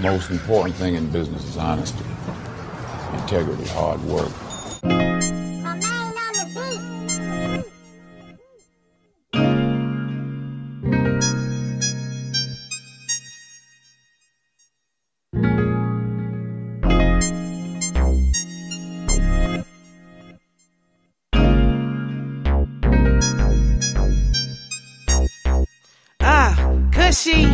Most important thing in business is honesty, integrity, hard work. Cushy,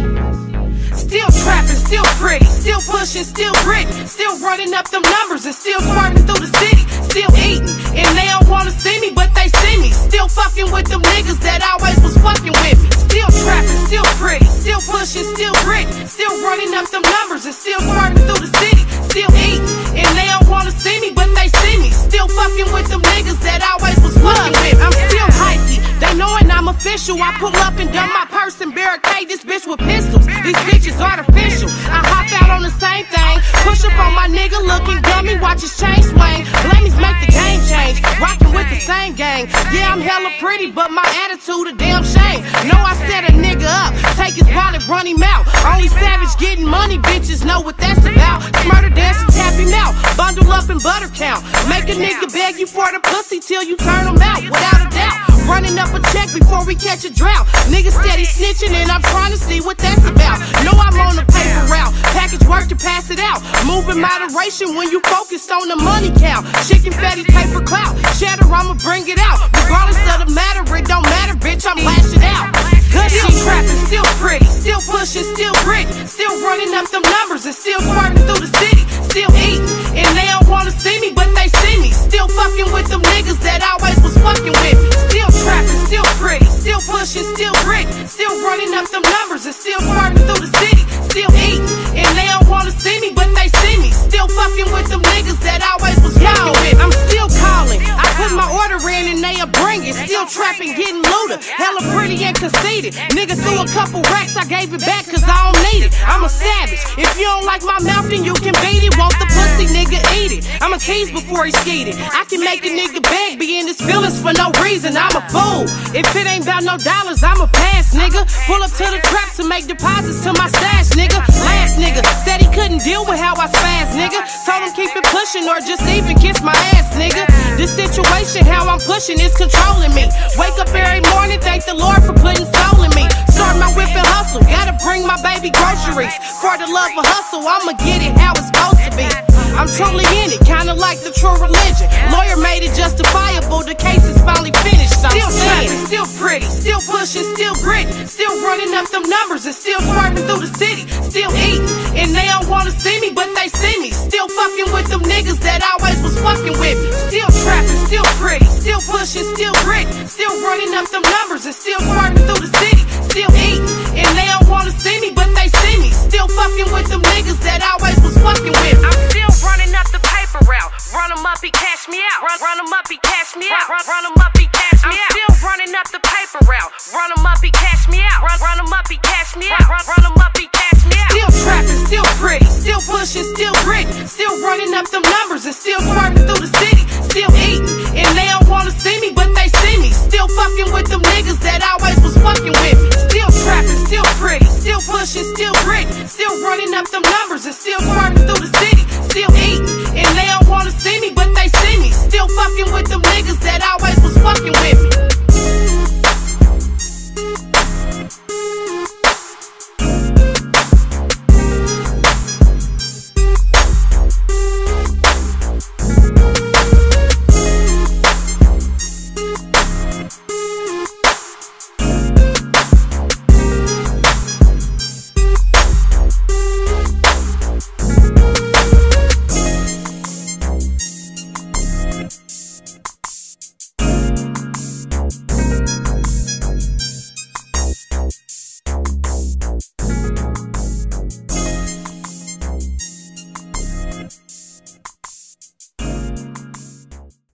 still trapping, still pretty, still pushing, still gritting, still running up them numbers and still swerving through the city, still eating, and they don't wanna see me, but they see me, still fucking with them niggas that always was fucking with me, still trapping, still pretty, still pushing, still gritting, still running up them numbers and still swerving through the city, still eating, and they don't wanna see me, but they see me, still fucking with them niggas that always was fucking with me. I'm still hypey, they knowing I'm official. I pull up and dump my purse and barricade this bitch with pistols. These bitches artificial. I hop out on the same thing, push up on my nigga looking dummy, watch his chain swing. Blamies make the game change, rocking with the same gang. Yeah, I'm hella pretty, but my attitude a damn shame. Know I set a nigga up, take his wallet, run him out. Only savage getting money, bitches know what that's about. Murder dance and tap him out, bundle up and butter count. Make a nigga beg you for the pussy till you turn him out, without a doubt. Running up a check before we catch a drought. Niggas steady snitching and I'm trying to see what that's about. Know I'm on the paper route, package work to pass it out. Move in moderation when you focused on the money count. Chicken fatty, paper clout, cheddar, I'ma bring it out. Regardless of the matter, it don't matter, bitch, I'm lash it out. Still trapping, still pretty, still pushing, still gritting, still running up them numbers and still swerving through the city, still eating, and they don't wanna see me, but they see me, still fucking with them niggas that always was fucking with me. Still trapping, still pretty, still pushing, still gritting, still running up them numbers and still swerving through the city, still eating, and they don't wanna see me, but they see me, still fucking with them niggas that always was fucking with me. I'm still calling, I put my order in and they'll bring it, still trapping, getting looted, hella pretty and conceited. Nigga threw a couple racks, I gave it back cause I don't need it. I'm a savage, if you don't like my mouth then you can beat it. Want the pussy, nigga, eat it. I'ma tease before he skeet it. I can make a nigga beg, be in his feelings for no reason. I'm a fool, if it ain't about no dollars, I'ma pass, nigga. Pull up to the trap to make deposits to my stash, nigga. Last nigga said he couldn't deal with how I spaz, nigga. Told him keep it pushing or just even kiss my ass, nigga. This situation, how I'm pushing, is controlling me. Wake up every morning, thank the Lord for putting soul in me. Start my whip and hustle, gotta bring my baby groceries. For the love of hustle, I'ma get it how it's supposed to be. I'm truly in it, kinda like the true religion. Lawyer made it justifiable, the case is finally finished. Still trapping, still pretty, still pushing, still gritting, still running up them numbers and still swerving through the city, still eating, and they don't wanna see me, but they see me. Still fucking with them niggas that always was fucking with me. Still trapping, still pretty, still pushing, still gritting, still running up them numbers and still swerving through the city, still eating, and they don't wanna see me, but they see me. Still fucking with them niggas that always was fucking with me. I'm still running up the paper route, run them up, he cash me out. Run them up, he cash me out. Run them up, he cash me out. I'm still running up the paper route, run them up, he cash me out. Run them up, he cash me out. Run them up, he cash me out. Still trapping, still pretty, still pushing, still gritting, still running up them numbers and still swerving through the city.